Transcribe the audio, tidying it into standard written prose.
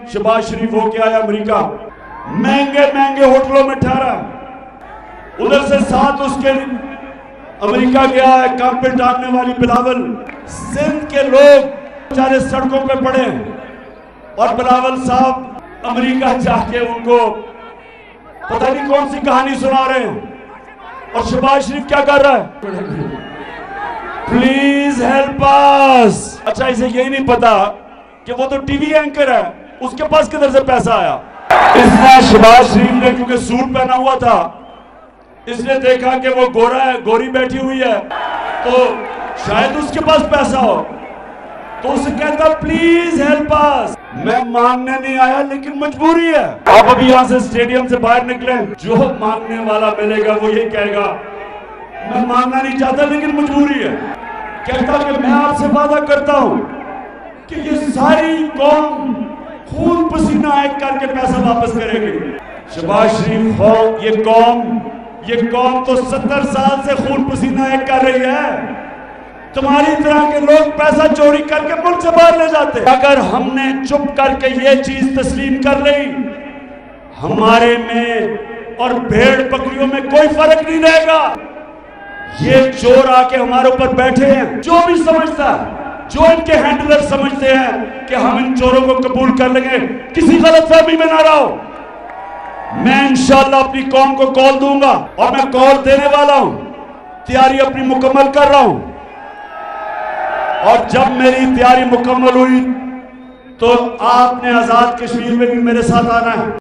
शहबाज शरीफ होके आया अमेरिका, महंगे महंगे होटलों में ठहरा, उधर से साथ उसके अमेरिका गया है काम पे टांगने वाली बिलावल। सिंध के लोग बेचारे सड़कों पे पड़े और बिलावल साहब अमेरिका जाके उनको पता नहीं कौन सी कहानी सुना रहे हैं। और शहबाज शरीफ क्या कर रहा है? Please help us. अच्छा, इसे यही नहीं पता कि वो तो टीवी एंकर है, उसके पास किधर से पैसा आया। इसने शहबाज शरीफ ने क्योंकि सूट पहना हुआ था, इसने देखा कि वो गोरा है, गोरी बैठी हुई है, तो शायद उसके पास पैसा हो, तो उसे कहता प्लीज हेल्प अस। मैं मांगने नहीं आया लेकिन मजबूरी है। आप अभी यहां से स्टेडियम से बाहर निकले, जो मांगने वाला मिलेगा वो ये कहेगा मैं मांगना नहीं चाहता लेकिन मजबूरी है। कहता कि मैं आपसे वादा करता हूं कि ये सारी कौम खून पसीना एक करके पैसा वापस करेगी। शहबाज शरीफ हो, ये कौम तो 70 साल से खून पसीना एक कर रही है। तुम्हारी तरह के लोग पैसा चोरी करके मुल्क से बाहर ले जाते। अगर हमने चुप करके ये चीज तस्लीम कर ली, हमारे में और भेड़ बकरियों में कोई फर्क नहीं रहेगा। ये चोर आके हमारे ऊपर बैठे हैं, जो भी समझता है, जो इनके हैंडलर समझते हैं कि हम इन चोरों को कबूल कर लेंगे, किसी गलतफहमी में ना रहो। मैं इंशाल्लाह अपनी कौम को कॉल दूंगा और मैं कॉल देने वाला हूं, तैयारी अपनी मुकम्मल कर रहा हूं। और जब मेरी तैयारी मुकम्मल हुई तो आपने आजाद कश्मीर में भी मेरे साथ आना है।